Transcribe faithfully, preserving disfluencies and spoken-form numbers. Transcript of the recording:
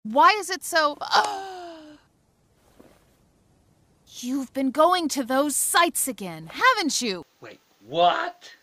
Why is it so... You've been going to those sites again, haven't you? Wait, what?